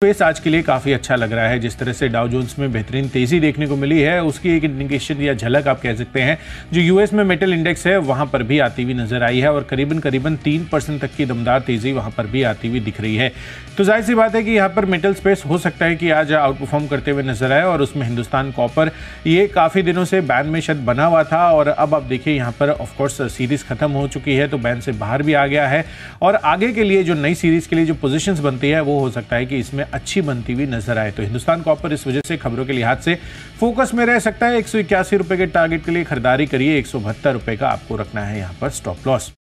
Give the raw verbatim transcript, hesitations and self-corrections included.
Space आज के लिए काफ़ी अच्छा लग रहा है। जिस तरह से डाउ जोन्स में बेहतरीन तेज़ी देखने को मिली है, उसकी एक इंडिकेशन या झलक आप कह सकते हैं जो यूएस में मेटल इंडेक्स है वहां पर भी आती हुई नजर आई है और करीबन करीबन तीन परसेंट तक की दमदार तेज़ी वहां पर भी आती हुई दिख रही है। तो जाहिर सी बात है कि यहाँ पर मेटल स्पेस हो सकता है कि आज आउट परफॉर्म करते हुए नजर आए और उसमें हिंदुस्तान कॉपर ये काफ़ी दिनों से बैन में शायद बना हुआ था और अब आप देखिए यहाँ पर ऑफकोर्स सीरीज़ खत्म हो चुकी है तो बैन से बाहर भी आ गया है और आगे के लिए जो नई सीरीज़ के लिए जो पोजीशंस बनती है वो हो सकता है कि इसमें अच्छी बनती हुई नजर आए। तो हिंदुस्तान कॉपर इस वजह से खबरों के लिहाज से फोकस में रह सकता है। एक सौ इक्यासी रुपए के टारगेट के लिए खरीदारी करिए, एक सौ बहत्तर रुपए का आपको रखना है यहाँ पर स्टॉप लॉस।